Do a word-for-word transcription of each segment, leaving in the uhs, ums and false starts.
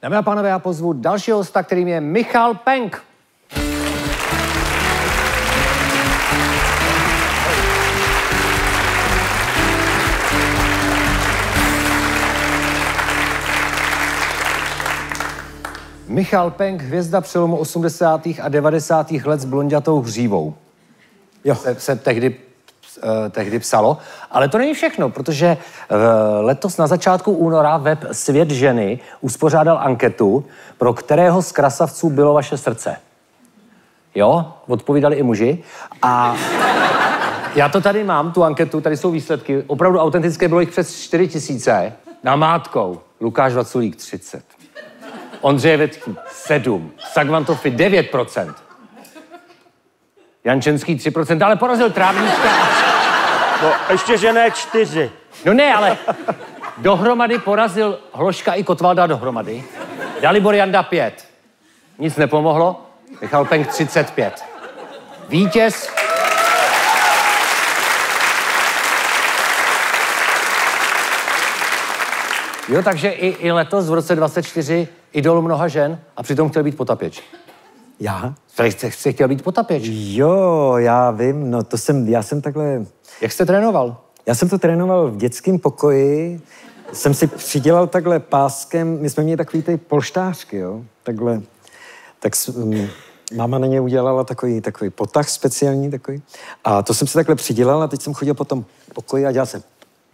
Dámy a pánové, já pozvu dalšího hosta, kterým je Michal Penk. Michal Penk, hvězda přelomu osmdesátých a devadesátých let s blonďatou hřívou. Jo. Se, se tehdy, uh, tehdy psalo. Ale to není všechno, protože uh, letos na začátku února web Svět ženy uspořádal anketu, pro kterého z krasavců bylo vaše srdce. Jo, odpovídali i muži. A já to tady mám, tu anketu, tady jsou výsledky. Opravdu autentické, bylo jich přes čtyři tisíce. Namátkou Lukáš Vaculík třicet. Ondřej Větký sedm, Sagvantofi devět procent, Jančenský tři procenta, ale porazil Trávníčka. No, ještě že ne čtyři. No ne, ale dohromady porazil Hloška i Kotvalda dohromady. Dalibor Janda pět. Nic nepomohlo. Michal Penk třicet pět. Vítěz. Jo, takže i, i letos v roce dvacet čtyři idol mnoha žen a přitom chtěl být potapěč. Já? Jste, jste chtěl být potapěč? Jo, já vím, no to jsem, já jsem takhle... Jak jste trénoval? Já jsem to trénoval v dětském pokoji, jsem si přidělal takhle páskem, my jsme měli takový ty polštářky, jo, takhle, tak um, máma na ně udělala takový, takový potah speciální takový a to jsem si takhle přidělal a teď jsem chodil po tom pokoji a dělal jsem...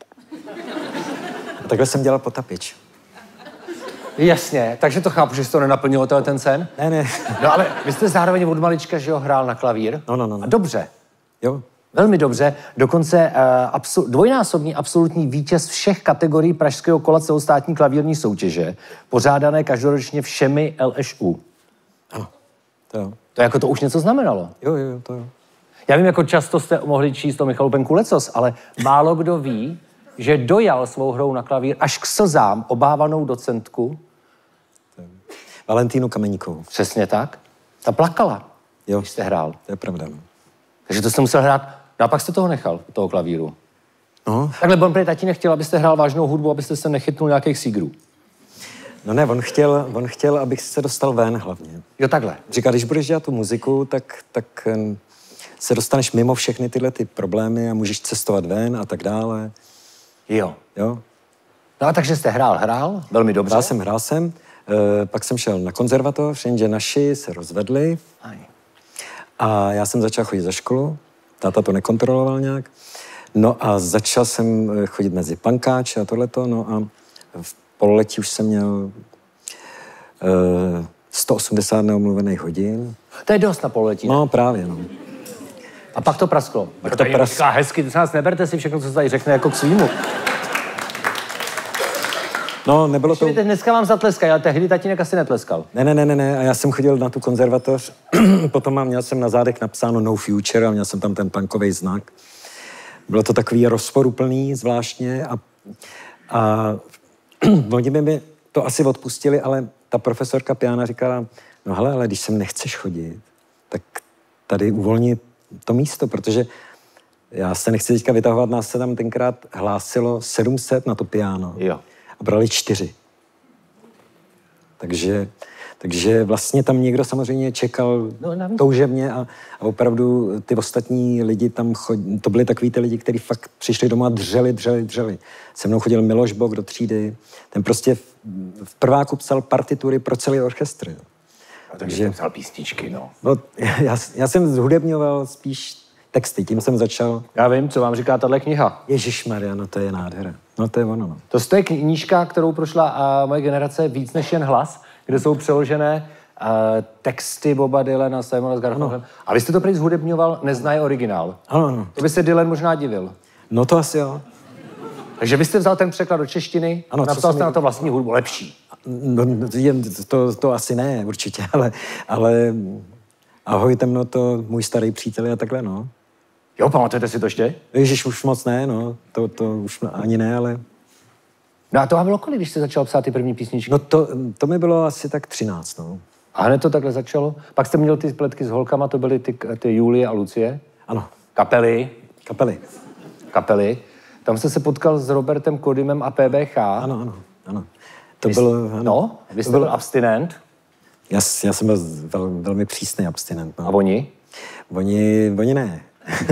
A takhle jsem dělal potapěč. Jasně, takže to chápu, že jsi to nenaplnilo ten sen? Ne, ne. No ale vy jste zároveň od malička, že jo, hrál na klavír? No, no, no. no. A dobře. Jo. Velmi dobře. Dokonce uh, absol- dvojnásobný absolutní vítěz všech kategorií pražského kola celostátní klavírní soutěže, pořádané každoročně všemi L Š U. Ano, to jo. To jako to už něco znamenalo. Jo, jo, to jo. Já vím, jako často jste mohli číst o Michalu Penku lecos, ale málo kdo ví, že dojal svou hrou na klavír až k slzám obávanou docentku. Valentínu Kameníkovou. Přesně tak. Ta plakala, jo. Když jste hrál. To je pravda. No. Takže to jste musel hrát. No a pak jste toho nechal, toho klavíru. No. Takhle Bon prý tatínek chtěl, abyste hrál vážnou hudbu, abyste se nechytnul nějakých sígrů. No ne, on chtěl, on chtěl, abych se dostal ven hlavně. Jo, takhle. Říká, když budeš dělat tu muziku, tak, tak se dostaneš mimo všechny tyhle ty problémy a můžeš cestovat ven a tak dále. Jo. Jo. No a takže jste hrál, hrál, velmi dobře. Hrál jsem, hrál jsem, e, pak jsem šel na konzervatoř, jenže naši se rozvedli. Aj. A já jsem začal chodit za školu, táta to nekontroloval nějak. No a začal jsem chodit mezi pankáče a tohleto, no a v pololetí už jsem měl e, sto osmdesát neomluvených hodin. To je dost na pololetí. No právě, no. A pak to prasklo. Pak to prasklo. Říká hezky, ty se nás neberte si všechno, co se tady řekne, jako k svýmu. No, nebylo to... Teď dneska vám zatleskají, ale tehdy tatínek asi netleskal. Ne, ne, ne, ne, ne. A já jsem chodil na tu konzervatoř, potom mám, měl jsem na zádech napsáno No Future a měl jsem tam ten punkový znak. Bylo to takový rozporuplný zvláštně a, a oni by mi to asi odpustili, ale ta profesorka piana říkala, no hele, ale když sem nechceš chodit, tak tady uvolni to místo, protože já se nechci teďka vytahovat, nás se tam tenkrát hlásilo sedm set na to piano. Jo. A brali čtyři. Takže, takže vlastně tam někdo samozřejmě čekal no, toužebně a, a opravdu ty ostatní lidi tam chodili, to byli takový ty lidi, kteří fakt přišli doma a dřeli, dřeli, dřeli. Se mnou chodil Miloš Bok do třídy, ten prostě v, v prváku psal partitury pro celý orchestr. Jo. A takže psal písničky, no. no já, já jsem zhudebňoval spíš texty, tím jsem začal. Já vím, co vám říká tahle kniha. Ježišmarja, no to je nádhera. No to je ono, no. To je knížka, kterou prošla a moje generace Víc než jen hlas, kde jsou přeložené uh, texty Boba Dylana, Simona s Garfunkelem. A vy jste to prý zhudebňoval, neznají originál. Ano, ano. To by se Dylan možná divil. No to asi jo. Takže vy jste vzal ten překlad do češtiny ano, a napsal jste mi... na to vlastní hudbu lepší. No, to, to asi ne, určitě, ale, ale ahoj temno, to můj starý přítel a takhle, no. Jo, pamatujete si to ještě? Ježiš, už moc ne, no, to, to už ani ne, ale... No a to vám bylo kolik, když jste začal psát ty první písničky? No to, to mi bylo asi tak třináct, no. A hned to takhle začalo? Pak jste měl ty spletky s holkama, to byly ty, ty Julie a Lucie? Ano. Kapely? Kapely. Kapely. Tam jste se potkal s Robertem Kodymem a P B H? Ano, ano, ano. To Vy, bylo... Ano, no, vy jste to byl abstinent. Já, já jsem byl vel, velmi přísný abstinent. No. A oni? Oni, oni ne.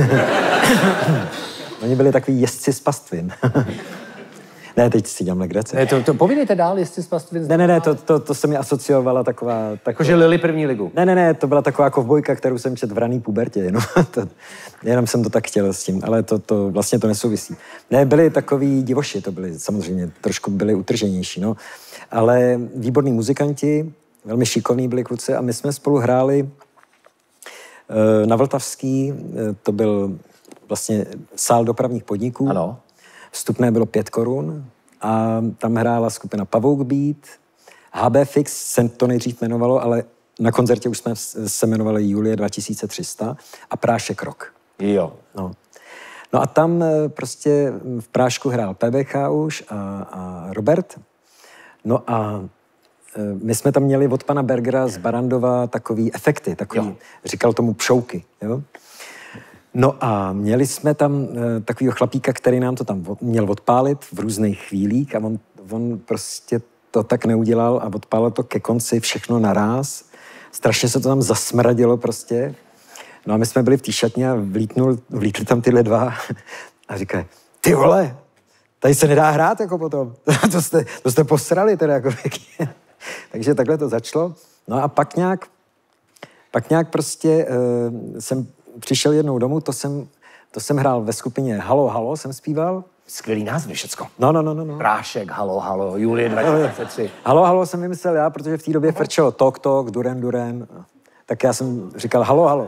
Oni byli takový jezdci z pastvin. Ne, teď si dělám legraci. Ne, to, to povídejte dál, jestli z pastvin... Ne, ne, ne, to, to, to se mi asociovala taková... taková... Jakože Lili první ligu. Ne, ne, ne, to byla taková kovbojka, kterou jsem čet v raný pubertě, jenom, to, jenom jsem to tak chtěl s tím, ale to, to vlastně to nesouvisí. Ne, byli takový divoši, to byli samozřejmě, trošku byli utrženější, no. Ale výborní muzikanti, velmi šikovní byli kluci a my jsme spolu hráli e, na Vltavský, e, to byl vlastně sál dopravních podniků. Ano. Vstupné bylo pět korun a tam hrála skupina Pavouk Beat, H B Fix se to nejdřív jmenovalo, ale na koncertě už jsme se jmenovali Julie dva tisíce tři sta a Prášek Rock. Jo. No. no a tam prostě v Prášku hrál P B K už a, a Robert. No a my jsme tam měli od pana Bergera z Barandova takový efekty, takový, jo. Říkal tomu pšouky, jo. No a měli jsme tam e, takovýho chlapíka, který nám to tam od, měl odpálit v různých chvílích a on, on prostě to tak neudělal a odpálil to ke konci všechno naráz. Strašně se to tam zasmradilo prostě. No a my jsme byli v té šatně a vlítnul, vlítli tam tyhle dva a říkají, ty vole, tady se nedá hrát jako potom. to, jste, to jste posrali teda jako pěkně. Takže takhle to začalo. No a pak nějak, pak nějak prostě e, jsem přišel jednou domů, to jsem, to jsem hrál ve skupině Halo, Halo, jsem zpíval. Skvělý názvy všecko. No, no, no, no. no. Prášek, Halo, Halo, Julie dva tisíce tři. Halo, Halo jsem vymyslel já, protože v té době frčelo Tok, Tok, Duren, Duren. Tak já jsem říkal Halo, Halo.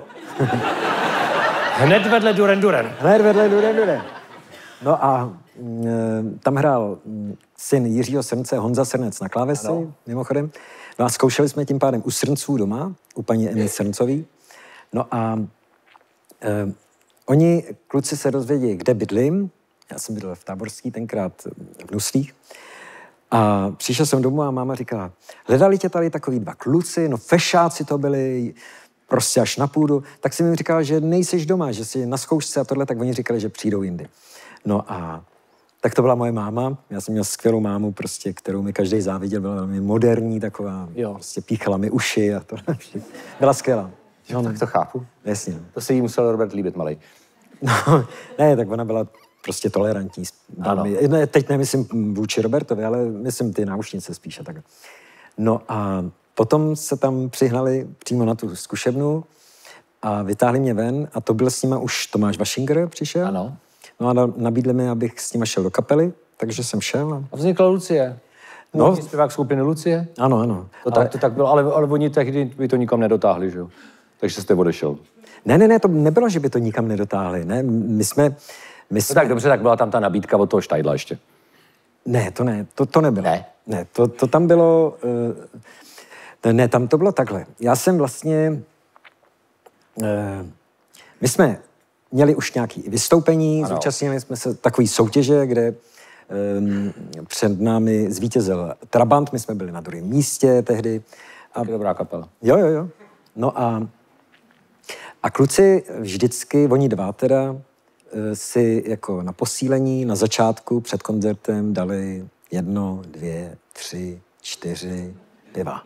Hned vedle Duren, Duren. Hned vedle Duren, Duren. No a m, tam hrál m, syn Jiřího Srnce, Honza Srnec na klávesi, ano. Mimochodem. No a zkoušeli jsme tím pádem u Srnců doma, u paní Emily Srncový. No a Uh, oni, kluci, se dozvěděli, kde bydlím. Já jsem bydlel v Táborský, tenkrát v Nuslích. A přišel jsem domů a máma říkala, hledali tě tady takový dva kluci, no fešáci to byli, prostě až na půdu. Tak jsem jim říkal, že nejseš doma, že jsi na zkoušce a tohle, tak oni říkali, že přijdou jindy. No a tak to byla moje máma. Já jsem měl skvělou mámu, prostě, kterou mi každý záviděl, byla velmi moderní, taková, jo. Prostě píchala mi uši a to. Byla skvělá. No, tak to chápu. Jasně. To se jí musel Robert líbit, malej. No, ne, tak ona byla prostě tolerantní. Velmi, ne, teď nemyslím vůči Robertovi, ale myslím ty náušnice spíš a tak. No a potom se tam přihnali přímo na tu zkušebnu a vytáhli mě ven a to byl s nima už Tomáš Vašinger přišel. Ano. No a nabídli mi, abych s nima šel do kapely, takže jsem šel. A, a vznikla Lucie. No. Zpěvák skupiny Lucie. Ano, ano. To, ale... tak, to tak bylo, ale, ale oni tehdy by to nikam nedotáhli, že jo? Takže jste odešel. Ne, ne, ne, to nebylo, že by to nikam nedotáhli, ne, my jsme... My jsme... No tak dobře, tak byla tam ta nabídka od toho Štajdla ještě. Ne, to ne, to, to nebylo. Ne? Ne, to, to tam bylo... Uh, ne, tam to bylo takhle. Já jsem vlastně... Uh, my jsme měli už nějaké vystoupení, ano. Zúčastnili jsme se takový soutěže, kde um, před námi zvítězil Trabant, my jsme byli na druhém místě tehdy. A... Dobrá kapela. Jo, jo, jo. No a A kluci vždycky, oni dva teda, si jako na posílení, na začátku před koncertem dali jedno, dvě, tři, čtyři piva.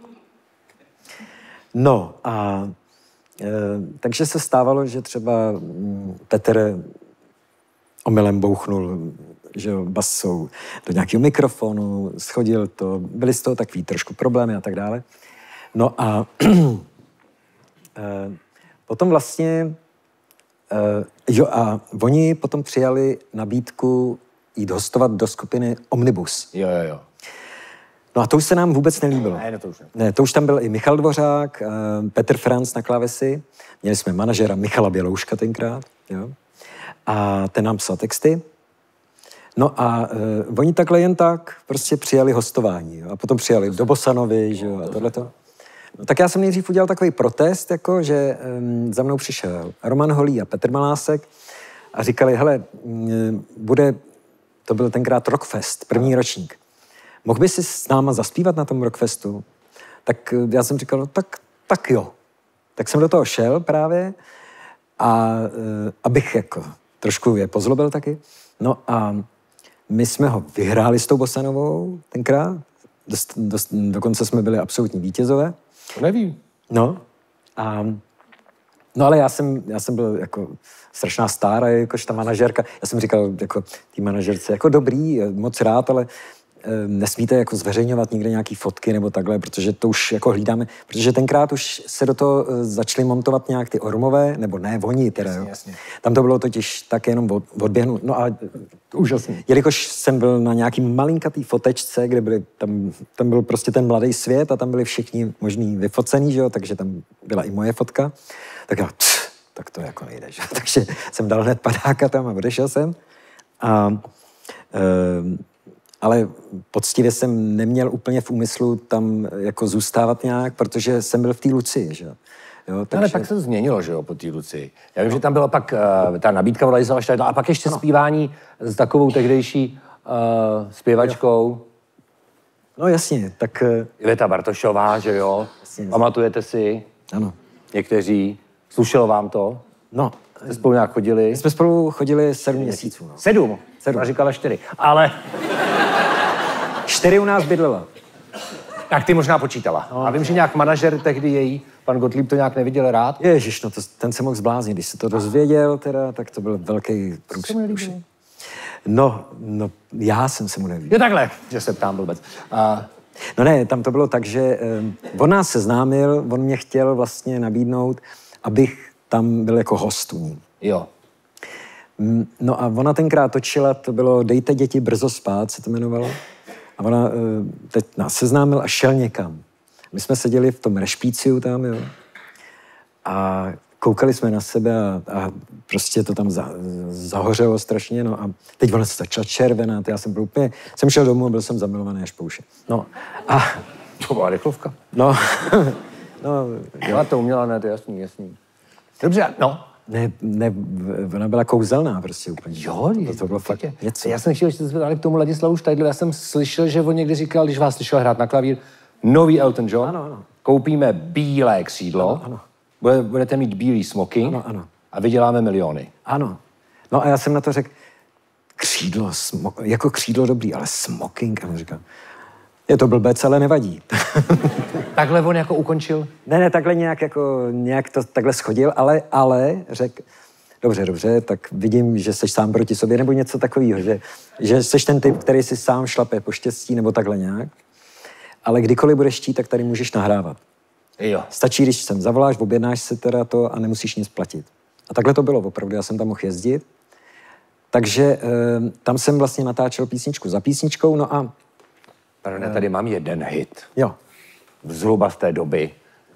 No a e, takže se stávalo, že třeba Petr omylem bouchnul, že jo, basou do nějakého mikrofonu, schodil to, byly z toho takový trošku problémy a tak dále. No a e, potom vlastně, uh, jo a oni potom přijali nabídku jít hostovat do skupiny Omnibus. Jo, jo, jo. No a to už se nám vůbec nelíbilo. Ne, no to už ne. Ne, to už tam byl i Michal Dvořák, uh, Petr Franc na klávesi, měli jsme manažera Michala Bělouška tenkrát, jo. A ten nám psal texty. No a uh, oni takhle jen tak prostě přijali hostování, jo. A potom přijali do Bosanovi, že jo, a tohleto. No, tak já jsem nejdřív udělal takový protest, jako, že um, za mnou přišel Roman Holý a Petr Malásek a říkali, hele, um, bude, to byl tenkrát Rockfest, první ročník. Mohl by si s náma zaspívat na tom Rockfestu? Tak uh, já jsem říkal, no tak, tak jo. Tak jsem do toho šel právě a uh, abych jako trošku je pozlobil taky. No a my jsme ho vyhráli s tou Bosanovou tenkrát, dost, dost, dokonce jsme byli absolutní vítězové. To nevím. No, a, no ale já jsem, já jsem byl jako strašná stára, jakož ta manažerka. Já jsem říkal jako té manažerce, jako dobrý, moc rád, ale nesmíte jako zveřejňovat nikde nějaký fotky nebo takhle, protože to už jako hlídáme, protože tenkrát už se do toho začaly montovat nějak ty ormové, nebo ne, oni teda, jasně, jasně. Tam to bylo totiž tak jenom od, odběhnout. No a úžasně. Jelikož jsem byl na nějaký malinkatý fotečce, kde byly, tam, tam byl prostě ten mladý svět a tam byli všichni možný vyfocený, že jo, takže tam byla i moje fotka, tak já, pff, tak to jako nejde, že? Takže jsem dal hned padáka tam a odešel jsem. A e, ale poctivě jsem neměl úplně v úmyslu tam jako zůstávat nějak, protože jsem byl v té Lucii, že jo. Takže... Ale pak se to změnilo, že jo, po té Lucii. Já vím, no. že tam byla pak uh, ta nabídka od Ladislava Štajdla a pak ještě no. zpívání s takovou tehdejší uh, zpěvačkou. Jo. No jasně, tak... Iveta Bartošová, že jo. Jasně, pamatujete si? Ano. Někteří. Slušelo vám to? No. Jste spolu nějak chodili? My jsme spolu chodili sedm měsíců. No. Sedm? Sedm. A říkala čtyři. Ale... Čtyři u nás bydlela. Tak ty možná počítala. No. A vím, že nějak manažer tehdy její, pan Gottlieb, to nějak neviděl rád. Ježiš, no to, ten se mohl zbláznit. Když se to dozvěděl, teda, tak to byl velký průšvih. No, no, já jsem se mu neviděl. Je takhle, že se ptám vůbec. A... No ne, tam to bylo tak, že um, on nás seznámil, on mě chtěl vlastně nabídnout, abych tam byl jako host u ní. Jo. No a ona tenkrát točila, to bylo Dejte děti brzo spát, se to jmenovalo. A ona teď nás seznámil a šel někam. My jsme seděli v tom rešpíciu tam, jo. A koukali jsme na sebe a, a prostě to tam za, zahořelo strašně, no a teď ona se začala červenat, já jsem byl úplně, jsem šel domů a byl jsem zamilovaný až po uši. No a... To byla rychlovka. No, no... Jo, to uměla, ne, to jasný, jasný. Dobře, no. Ne, ne, ona byla kouzelná prostě úplně. Jo, to, to bylo fakt je. něco. Já jsem chtěl, že jste zvedali k tomu Ladislavu Štajdlu, já jsem slyšel, že on někdy říkal, když vás slyšel hrát na klavír, nový Elton John, ano, ano. koupíme bílé křídlo, ano, ano. Bude, budete mít bílý smoking ano, ano. a vyděláme miliony. Ano. No a já jsem na to řekl, křídlo, smo, jako křídlo dobrý, ale smoking, a on říkal, je to blbec, ale nevadí. Takhle on jako ukončil? Ne, ne, takhle nějak, jako, nějak to takhle schodil, ale, ale řekl, dobře, dobře, tak vidím, že jsi sám proti sobě, nebo něco takového, že, že jsi ten typ, který si sám šlape po štěstí, nebo takhle nějak. Ale kdykoliv budeš chtít, tak tady můžeš nahrávat. Jo. Stačí, když sem zavoláš, objednáš si teda to a nemusíš nic platit. A takhle to bylo opravdu, já jsem tam mohl jezdit. Takže e, tam jsem vlastně natáčel písničku za písničkou, no a... Pardon, tady mám jeden hit. Jo. Zhruba z té doby.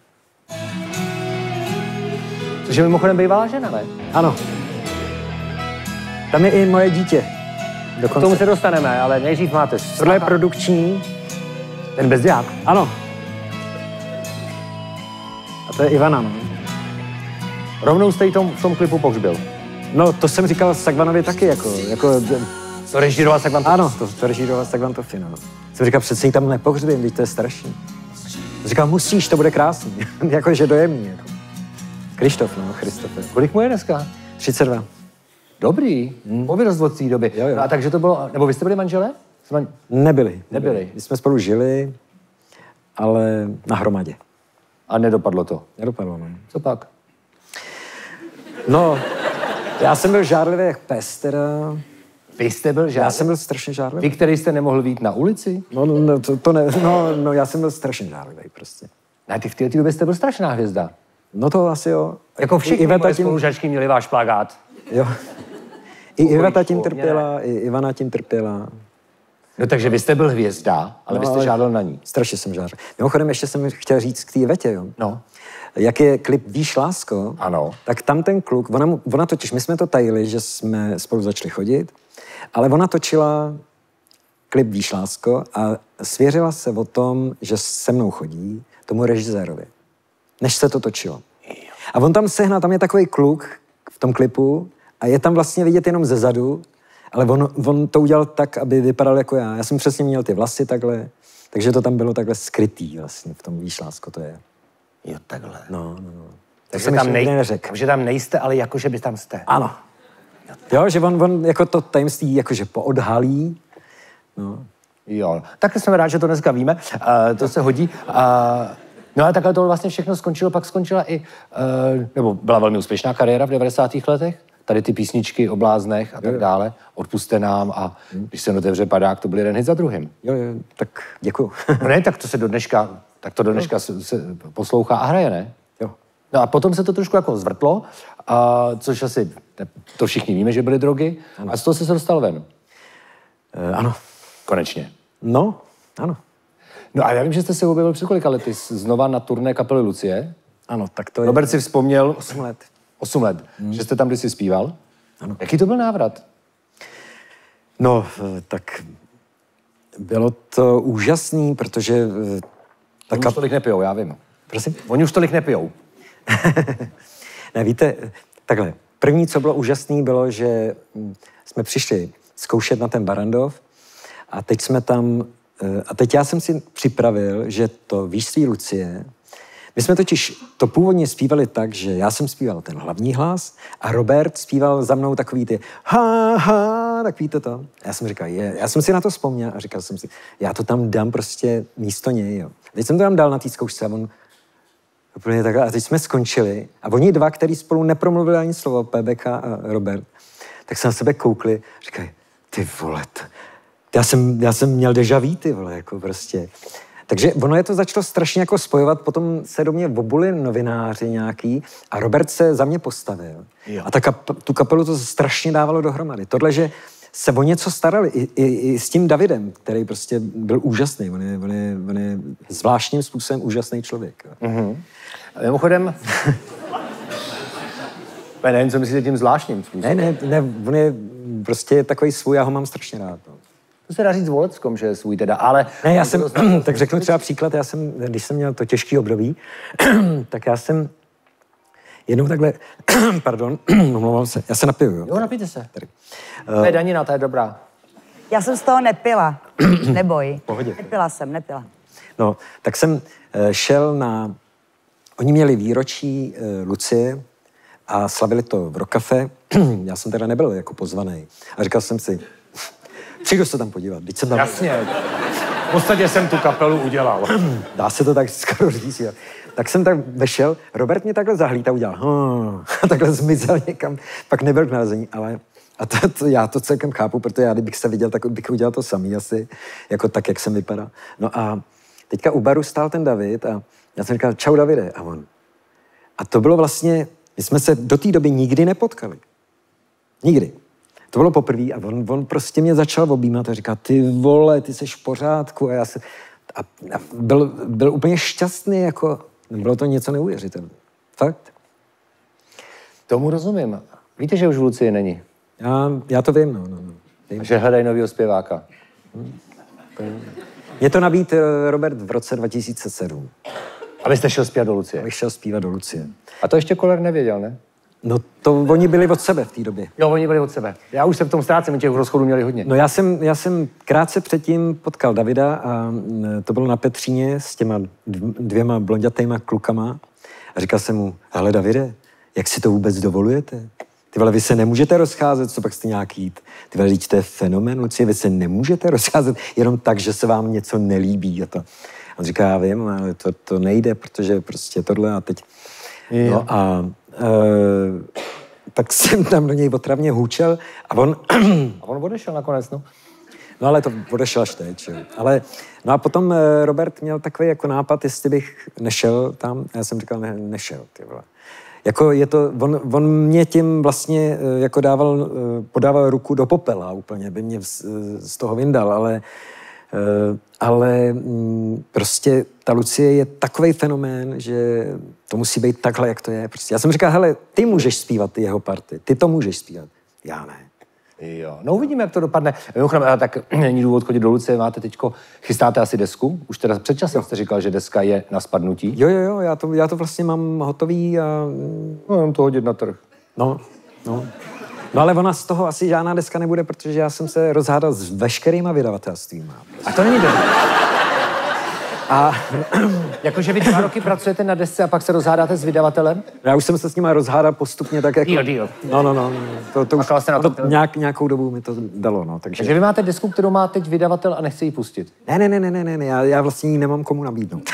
Což je mimochodem bývalá žena, ne? Ano. Tam je i moje dítě. Dokonce. K tomu se dostaneme, ale nejdřív máte... Tohle je produkční. Ten bezdělák. Ano. A to je Ivana, no. Rovnou jste jí tom, v tom klipu pohřbil. No, to jsem říkal Sagvanovi taky, jako... jako to režíroval Sagvan Tofi. Ano, to, to režíroval Sagvan Tofi, no. Jsem říkal, přece jí tam nepohřbím, teď to je strašný. Říkal, musíš, to bude krásný. Jakože dojemný, jako. Krištof, no, Christofe. Kolik mu je dneska? třicet dva. Dobrý, hmm. povědost od té doby. Jo, jo. A takže to bylo, nebo vy jste byli manželé? Man... Nebyli. Nebyli. My jsme spolu žili, ale na hromadě. A nedopadlo to? Nedopadlo, no. Co pak? No, já jsem byl žárlivý jak pes, teda. Vy jste byl žárlivý? Já jsem byl strašně žárlivý. Vy, který jste nemohl vyjít na ulici? No, no to, to ne, no, no, já jsem byl strašně žárlivý prostě. Ne, ty v té době jste byl strašná hvězda. No to asi jo. Jako všichni moje tím... spolužačky měli váš plakát. Jo. I Iveta tím trpěla, i Ivana tím trpěla. No takže vy jste byl hvězda, ale no, vy jste žádal na ní. Strašně jsem žádal. Mimochodem ještě jsem chtěl říct k té Ivetě, jo. No. Jak je klip Víš, lásko, ano. Tak tam ten kluk, ona, ona totiž, my jsme to tajili, že jsme spolu začali chodit, ale ona točila klip Víš, lásko a svěřila se o tom, že se mnou chodí, tomu režisérovi, než se to točilo. A on tam sehná, tam je takový kluk v tom klipu a je tam vlastně vidět jenom ze zadu, ale on, on to udělal tak, aby vypadal jako já. Já jsem přesně měl ty vlasy takhle, takže to tam bylo takhle skrytý vlastně v tom Víš, lásko, to je. Jo, takhle. No, no, no. Takže tam, nej... Takže tam nejste, ale jakože by tam jste. Ano. Jo, že on, on jako to tajemství jakože poodhalí. No. Jo, tak jsem rád, že to dneska víme, uh, to se hodí. Uh, no a takhle to vlastně všechno skončilo, pak skončila i, uh, nebo byla velmi úspěšná kariéra v devadesátých letech. Tady ty písničky o bláznech a tak dále, Odpusťte nám a Když se otevře padák, to byl jeden hit za druhým. Jo, jo, tak děkuju. No ne, tak to se do dneška, tak to do dneška se, se poslouchá a hraje, ne? Jo. No a potom se to trošku jako zvrtlo, a, což asi, to všichni víme, že byly drogy, ano. A z toho se dostal ven. E, ano. Konečně. No, ano. No a já vím, že jste se objevil před kolika lety znova na turné kapely Lucie. Ano, tak to je... Robert si vzpomněl... Osm let. Osm let, hmm. že jste tam kdysi zpíval. Ano. Jaký to byl návrat? No, tak bylo to úžasný, protože... Tak Oni kap... už tolik nepijou, já vím. Prosím? Oni už tolik nepijou. Ne, víte, takhle. První, co bylo úžasný, bylo, že jsme přišli zkoušet na ten Barrandov a teď jsme tam... A teď já jsem si připravil, že to Víšství Lucie... My jsme totiž to původně zpívali tak, že já jsem zpíval ten hlavní hlas a Robert zpíval za mnou takový ty ha, ha, takový to to. Já jsem říkal, je, já jsem si na to vzpomněl a říkal jsem si, já to tam dám prostě místo něj, jo. Teď jsem to tam dal na té zkoušce a on úplně takhle, a teď jsme skončili a oni dva, kteří spolu nepromluvili ani slovo, P B K a Robert, tak se na sebe koukli, říkají, ty vole, t- já jsem, já jsem měl déjà vu, ty vole, jako prostě. Takže ono je to začalo strašně jako spojovat, potom se do mě obuli novináři nějaký a Robert se za mě postavil. Jo. A ta kap, tu kapelu to strašně dávalo dohromady. Tohle, že se o něco starali i, i, i s tím Davidem, který prostě byl úžasný. On je, on je, on je zvláštním způsobem úžasný člověk. Mm-hmm. Mimochodem... ne, nevím, co myslíte tím zvláštním způsobem. Ne, ne, ne, on je prostě takový svůj, já ho mám strašně rád. No. To se dá říct Voleckom, že je svůj teda, ale... Ne, já jsem, tak řeknu třeba příklad, já jsem, když jsem měl to těžké období, tak já jsem jednou takhle, pardon, omlouvám se, já se napiju, jo? Jo, napijte se. Tady. To je danina, ta je dobrá. Já jsem z toho nepila, neboj. Pohodě. Nepila jsem, nepila. No, tak jsem šel na, oni měli výročí Lucie a slavili to v Rock Café, já jsem teda nebyl jako pozvaný a říkal jsem si, přijdu se tam podívat, teď jsem tam... Jasně. V podstatě jsem tu kapelu udělal. Dá se to tak skoro říct, jo. Tak jsem tak vešel, Robert mě takhle zahlíd a udělal hm, a takhle zmizel někam, pak nebyl k nalezení, ale a to, to, já to celkem chápu, protože já kdybych se viděl, tak bych udělal to samý asi, jako tak, jak jsem vypadal. No a teďka u baru stál ten David a já jsem říkal, čau Davide, a on. A to bylo vlastně, my jsme se do té doby nikdy nepotkali. Nikdy. To bylo poprvé a on, on prostě mě začal objímat a říká, ty vole, ty seš v pořádku a já se... A, a byl, byl úplně šťastný, jako... Bylo to něco neuvěřitelné. Fakt. Tomu rozumím. Víte, že už v Lucii není? Já, já to vím, no. no, no. Vím. Že hledají novýho zpěváka. Hmm. Mě to nabít Robert v roce dva tisíce sedm. Abyste šel zpívat do Lucie. Abych šel zpívat do Lucie. A to ještě Koller nevěděl, ne? No to oni byli od sebe v té době. Jo, oni byli od sebe. Já už se v tom ztrácím, my těch rozchodů měli hodně. No já jsem, já jsem krátce předtím potkal Davida a to bylo na Petříně s těma dvěma blondětejma klukama a říkal jsem mu, hele Davide, jak si to vůbec dovolujete? Ty vole, vy se nemůžete rozcházet, co pak jste nějaký jít. Ty vole, to je fenomén, Lucie, vy se nemůžete rozcházet jenom tak, že se vám něco nelíbí. A to. On říká, já vím, ale to, to nejde, protože prostě tohle a teď... Je. No a Uh, tak jsem tam do něj otravně hůčel a on... a on odešel nakonec, no. No ale to odešel až teď, jo. Ale, no a potom uh, Robert měl takový jako nápad, jestli bych nešel tam. Já jsem říkal, ne, nešel, ty vole. Jako je to, on, on mě tím vlastně uh, jako dával, uh, podával ruku do popela úplně, by mě z, z toho vyndal, ale Uh, ale mm, prostě ta Lucie je takovej fenomén, že to musí být takhle, jak to je. Prostě já jsem říkal, hele, ty můžeš zpívat ty jeho party, ty to můžeš zpívat. Já ne. Jo, no uvidíme, jak to dopadne. Mimochodem, tak není důvod chodit do Lucie, máte teďko, chystáte asi desku? Už teda před časem jste říkal, že deska je na spadnutí. Jo, jo, jo, já to, já to vlastně mám hotový a... No, jenom to hodit na trh. No, no. No ale ona z toho asi žádná deska nebude, protože já jsem se rozhádal s veškerýma vydavatelstvíma. A to není dobré. A Jakože vy dva roky pracujete na desce a pak se rozhádáte s vydavatelem? já už jsem se s nimi rozhádal postupně tak jako... Deal, deal. No, no, no. To, to už Makal jste na to, tom? nějak, nějakou dobu mi to dalo, no. Takže... Takže vy máte desku, kterou má teď vydavatel a nechce ji pustit. Ne, ne, ne, ne, ne, ne, já, já vlastně ji nemám komu nabídnout.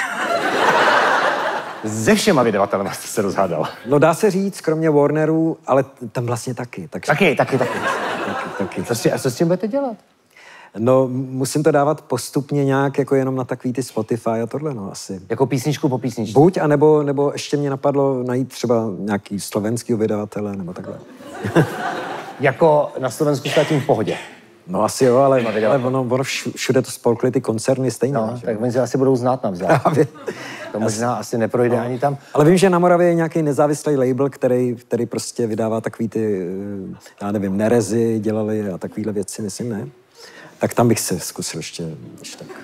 Se všema vydavatelem jste se rozhádal. No dá se říct, kromě Warnerů, ale t- tam vlastně taky. Takže... Taky, taky, taky. taky, taky. Co s, a co s tím budete dělat? No, musím to dávat postupně nějak, jako jenom na takový ty Spotify a tohle, no, asi. Jako písničku po písničce? Buď, anebo, nebo ještě mě napadlo najít třeba nějaký slovenskýho vydavatele, nebo takhle. Jako na Slovensku jste tím v pohodě. No asi jo, ale, ale ono, ono všu- všude to spolkli ty koncerny stejně. No, že? tak oni se asi budou znát navzájem. Právě. To možná asi neprojde ani tam. Ale vím, že na Moravě je nějaký nezávislý label, který, který prostě vydává takový ty, eh, já nevím, Nerezy dělali a takovýhle věci, myslím, ne? Tak tam bych se zkusil ještě, ještě tak.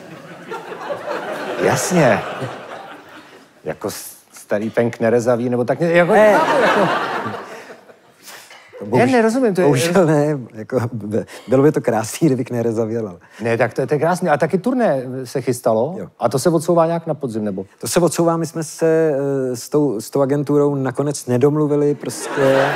Jasně. Jako starý Penk nerezaví, nebo tak, jako, Ne. jako Já nerozumím, to je... Bohužel ne, jako, by- bylo by to krásný, kdybych nerezavěl, ale Ne, tak to je, to je krásný. A taky turné se chystalo? Jo. A to se odsouvá nějak na podzim, nebo? to se odsouvá, my jsme se eh, s tou, s tou agenturou nakonec nedomluvili, prostě...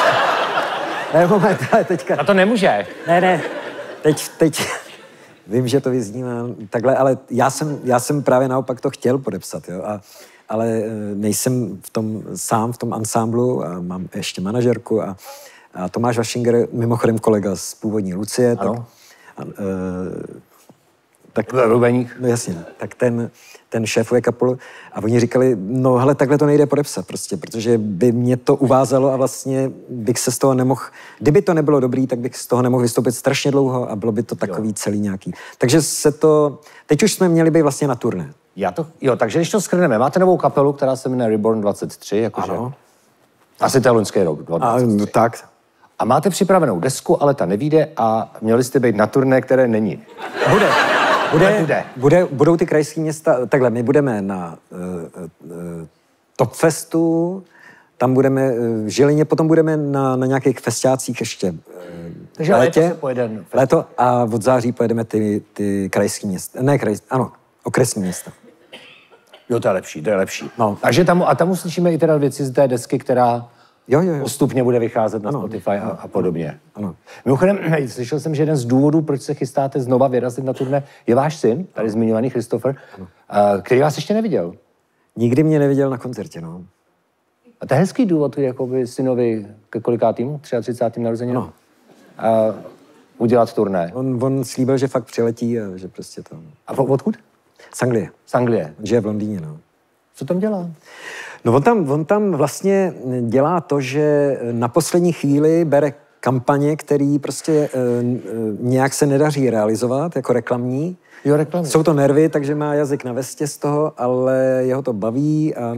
Ne, moment, ale teďka... A to nemůže. Ne, ne, teď, teď, vím, že to vyznívá takhle, ale já jsem, já jsem právě naopak to chtěl podepsat, jo, a, ale eh, nejsem v tom sám, v tom ansámblu a mám ještě manažerku a, a Tomáš Vašinger, mimochodem kolega z původní Lucie, tak, Ano. a, eh, tak Rubeník. no jasně, tak ten, ten šéfuje kapelu a oni říkali, no hele, takhle to nejde podepsat prostě, protože by mě to uvázalo a vlastně bych se z toho nemohl, kdyby to nebylo dobrý, tak bych z toho nemohl vystoupit strašně dlouho a bylo by to takový jo. celý nějaký. Takže se to, teď už jsme měli být vlastně na turné. Já to, jo, takže když to shrneme, máte novou kapelu, která se jmenuje Reborn dvacet tři, jakože... Ano. Asi to je loňský rok, A dvacet tři. no, tak. A máte připravenou desku, ale ta nevíde a měli jste být na turné, které není. Bude. Bude, Bude. bude, budou ty krajské města, takhle, my budeme na uh, uh, Topfestu, tam budeme uh, v Žilině, potom budeme na, na nějakých festiácích ještě uh, Takže v léto létě. se pojede festival. Léto a od září pojedeme ty, ty krajské města, ne krajské, ano, okresní města. Jo, to je lepší, to je lepší. No. Takže tam, a tam uslyšíme i teda věci z té desky, která Jo, jo, jo. postupně bude vycházet na Ano. Spotify a, a podobně. Ano. Mimochodem, slyšel jsem, že jeden z důvodů, proč se chystáte znova vyrazit na turné, je váš syn, tady zmiňovaný Christopher, a, který vás ještě neviděl. Nikdy mě neviděl na koncertě, no. A to je hezký důvod, jakoby synovi ke kolikátýmu, třicátým narozeninám, Ano. a udělat turné. On, on slíbil, že fakt přiletí a že prostě to... A po- odkud? Z Anglie. Z Anglie. On žije v Londýně, no. Co tam dělá? No on tam, on tam vlastně dělá to, že na poslední chvíli bere kampaně, který prostě e, e, nějak se nedaří realizovat jako reklamní. Jo, reklamy. Jsou to nervy, takže má jazyk na vestě z toho, ale jeho to baví a, a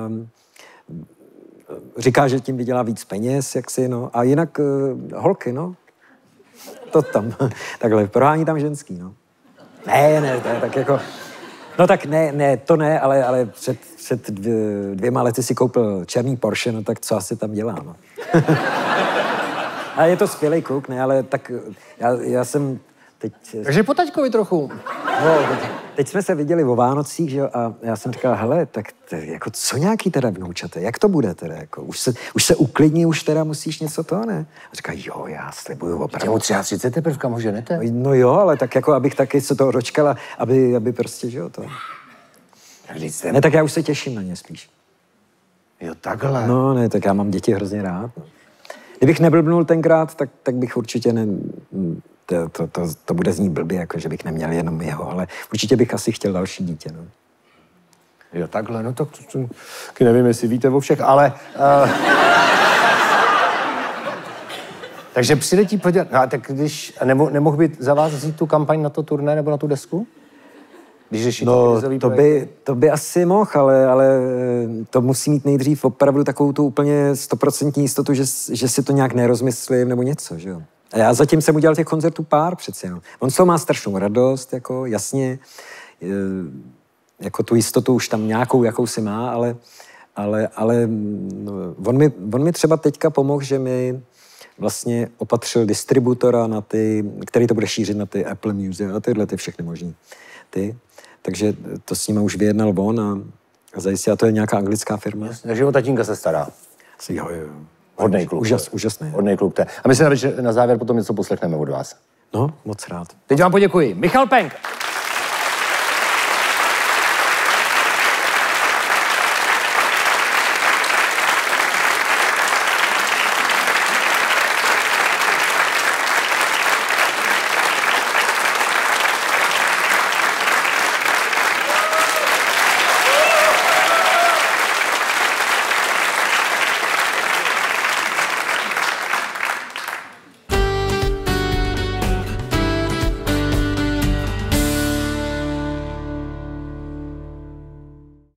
říká, že tím vydělá víc peněz, jaksi, no. A jinak e, holky, no. To tam, takhle, prohání tam ženský, no. Ne, ne, to je tak jako... No tak ne, ne, to ne, ale, ale před, před dvě, dvěma lety si koupil černý Porsche, no tak co asi tam dělá, no. A je to skvělý kluk, ne, ale tak já, já jsem teď... Takže po taťkovi trochu. No, teď, teď jsme se viděli o Vánocích, že jo, a já jsem říkal, hele, tak te, jako co nějaký teda vnoučate, jak to bude teda, jako, už se, už se uklidní, už teda musíš něco to, ne? A říká, jo, já slibuju opravdu. Těmu třicet tři teprve, kam ho ženete? No jo, ale tak jako, abych taky se toho dočkala, aby, aby prostě, že jo, to... Ne, tak já už se těším na ně spíš. Jo, takhle. No, ne, tak já mám děti hrozně rád. No. Kdybych neblbnul tenkrát, tak, tak bych určitě ne... To, to, to, to bude znít blbě, jako že bych neměl jenom jeho, ale určitě bych asi chtěl další dítě, no. Jo, takhle, no tak to, to, to nevím, jestli víte o všech, ale... Uh... Takže přiletí podívat, no a tak když, nemo, nemohl by za vás vzít tu kampaň na to turné nebo na tu desku? Když řešíte No, krizový to projekt? by, to by asi mohl, ale, ale to musí mít nejdřív opravdu takovou tu úplně stoprocentní jistotu, že, že si to nějak nerozmyslím nebo něco, že jo. A já zatím jsem udělal těch koncertů pár přeci, no. On z toho má strašnou radost, jako jasně, jako tu jistotu už tam nějakou, jakou si má, ale, ale, ale no, on, mi, on mi třeba teďka pomohl, že mi vlastně opatřil distributora na ty, který to bude šířit na ty Apple Music a tyhle ty všechny možný. Ty. takže to s ním už vyjednal on a, a zajistil, a to je nějaká anglická firma. Takže o tatínka se stará. Jo, jo. Hodnej kluk. Úžas, úžasný. Hodnej kluk. Na my se na, na závěr potom něco poslechneme od vás. No, moc rád. Teď vám poděkuji. Michal Penk.